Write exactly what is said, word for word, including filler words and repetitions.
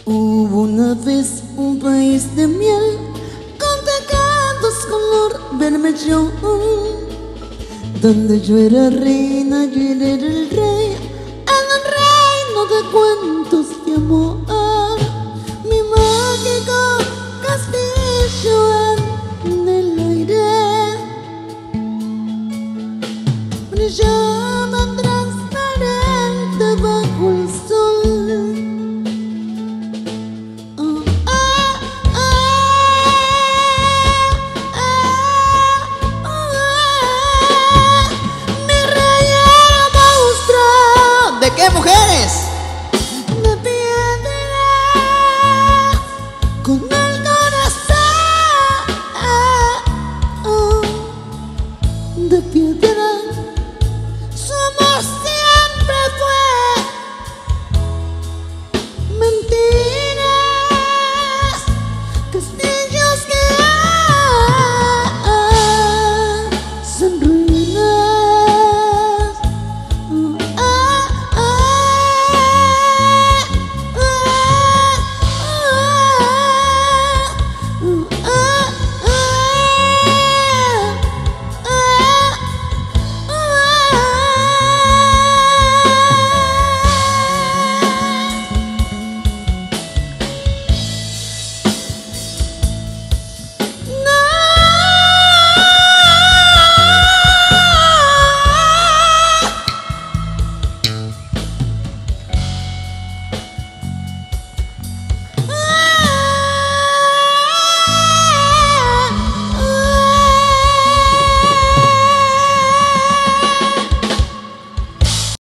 Hubo una vez un país de miel con tejados color vermellón, donde yo era reina y él era el rey, en el reino de cuentos de amor.